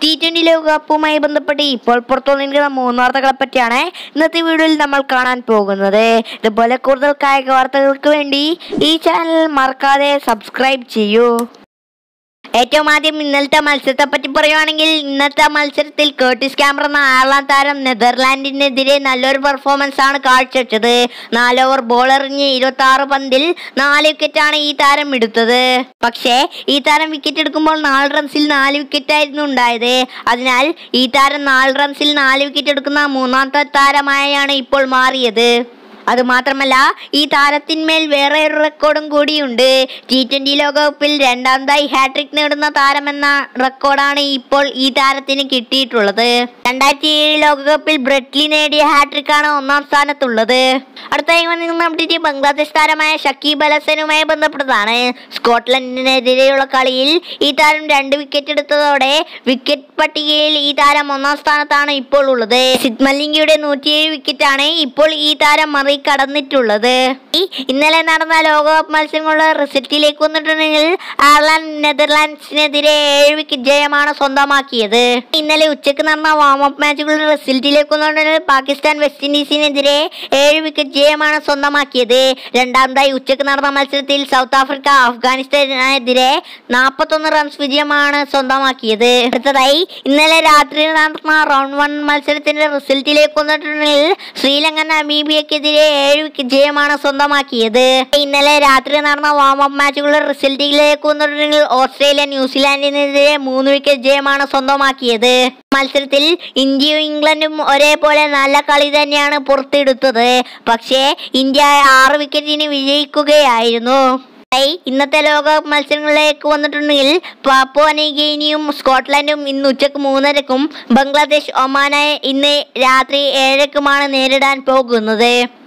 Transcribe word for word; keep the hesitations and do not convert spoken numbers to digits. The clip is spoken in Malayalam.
ടി ട്വന്റി ലോകകപ്പുമായി ബന്ധപ്പെട്ട് ഇപ്പോൾ പുറത്തുവന്നിരിക്കുന്ന മൂന്ന് വാർത്തകളെ പറ്റിയാണ് ഇന്നത്തെ വീഡിയോയിൽ നമ്മൾ കാണാൻ പോകുന്നത്. ഇതുപോലെ കൂടുതൽ കായിക വാർത്തകൾക്ക് വേണ്ടി ഈ ചാനൽ മറക്കാതെ സബ്സ്ക്രൈബ് ചെയ്യൂ. ഏറ്റവും ആദ്യം ഇന്നലത്തെ മത്സരത്തെ പറ്റി പറയുവാണെങ്കിൽ ഇന്നത്തെ മത്സരത്തിൽ കേർട്ടിസ് ക്യാമർ എന്ന അയർലൻഡ് താരം നെതർലാൻഡിനെതിരെ നല്ലൊരു പെർഫോമൻസ് ആണ് കാഴ്ചവെച്ചത്. നാല് ഓവർ ബോൾ എറിഞ്ഞ് ഇരുപത്തി ആറ് പന്തിൽ നാല് വിക്കറ്റാണ് ഈ താരം എടുത്തത്. പക്ഷേ ഈ താരം വിക്കറ്റ് എടുക്കുമ്പോൾ നാല് റൺസിൽ നാല് വിക്കറ്റ് ആയിരുന്നു ഉണ്ടായത്. അതിനാൽ ഈ താരം നാല് റൺസിൽ നാല് വിക്കറ്റ് എടുക്കുന്ന മൂന്നാമത്തെ താരമായാണ് ഇപ്പോൾ മാറിയത്. അതുമാത്രമല്ല ഈ താരത്തിന്മേൽ വേറെ ഒരു റെക്കോർഡും കൂടിയുണ്ട്. ടി ട്വന്റി ലോകകപ്പിൽ രണ്ടാമതായി ഹാട്രിക് നേടുന്ന താരമെന്ന റെക്കോർഡാണ് ഇപ്പോൾ ഈ താരത്തിന് കിട്ടിയിട്ടുള്ളത്. രണ്ടായിരത്തി ഏഴ് ലോകകപ്പിൽ ബ്രെറ്റ്ലി നേടിയ ഹാട്രിക് ആണ് ഒന്നാം സ്ഥാനത്തുള്ളത്. അടുത്തായി വന്നിരുന്ന അപ്ഡേറ്റ് ബംഗ്ലാദേശ് താരമായ ഷക്കീബ് അൽ ഹസനുമായി ബന്ധപ്പെട്ടതാണ്. സ്കോട്ട്ലൻഡിനെതിരെയുള്ള കളിയിൽ ഈ താരം രണ്ട് വിക്കറ്റ് എടുത്തതോടെ വിക്കറ്റ് പട്ടികയിൽ ഈ താരം ഒന്നാം സ്ഥാനത്താണ് ഇപ്പോൾ ഉള്ളത്. സിദ് മലിംഗയുടെ നൂറ്റിയേഴ് വിക്കറ്റാണ് ഇപ്പോൾ ഈ താരം മറി കടന്നിട്ടുള്ളത്. ഇന്നലെ നടന്ന ലോകകപ്പ് മത്സരങ്ങളുടെ റിസൾട്ടിലേക്ക് വന്നിട്ടുണ്ടെങ്കിൽ അയർലൻഡ് നെതർലാൻഡ്സിനെതിരെ ഏഴ് വിക്കറ്റ് ജയമാണ് സ്വന്തമാക്കിയത്. ഇന്നലെ ഉച്ചക്ക് നടന്ന വാം-അപ്പ് മാച്ചുകളുടെ റിസൾട്ടിലേക്ക് വന്നിട്ടുണ്ടെങ്കിൽ പാകിസ്ഥാൻ വെസ്റ്റ് ഇൻഡീസിനെതിരെ ഏഴ് വിക്കറ്റ് ജയമാണ് സ്വന്തമാക്കിയത്. രണ്ടാമതായി ഉച്ചക്ക് നടന്ന മത്സരത്തിൽ സൗത്ത് ആഫ്രിക്ക അഫ്ഗാനിസ്ഥാനെതിരെ നാൽപ്പത്തൊന്ന് റൺസ് വിജയമാണ് സ്വന്തമാക്കിയത്. അടുത്തതായി ഇന്നലെ രാത്രി നടന്ന റൗണ്ട് വൺ മത്സരത്തിന്റെ റിസൾട്ടിലേക്ക് വന്നിട്ടുണ്ടെങ്കിൽ ശ്രീലങ്ക നമീബിയക്കെതിരെ ഏഴ് വിക്കറ്റ് ജയമാണ് സ്വന്തമാക്കിയത്. ഇന്നലെ രാത്രി നടന്ന വാം-അപ്പ് മാച്ചുകളുടെ റിസൾട്ടിലേക്ക് വന്നിട്ടുണ്ടെങ്കിൽ ഓസ്ട്രേലിയ ന്യൂസിലാൻഡിനെതിരെ മൂന്ന് വിക്കറ്റ് ജയമാണ് സ്വന്തമാക്കിയത്. മത്സരത്തിൽ ഇന്ത്യയും ഇംഗ്ലണ്ടും ഒരേപോലെ നല്ല കളി തന്നെയാണ് പുറത്തെടുത്തത്. പക്ഷേ ഇന്ത്യ ആറ് വിക്കറ്റിന് വിജയിക്കുകയായിരുന്നു. ഇന്നത്തെ ലോകകപ്പ് മത്സരങ്ങളിലേക്ക് വന്നിട്ടുണ്ടെങ്കിൽ പാപ്പുവ ന്യൂ ഗിനിയും സ്കോട്ട്ലൻഡും ഇന്ന് ഉച്ചക്ക് മൂന്നരക്കും ബംഗ്ലാദേശ് ഒമാനെ ഇന്ന് രാത്രി ഏഴരക്കുമാണ് നേരിടാൻ പോകുന്നത്.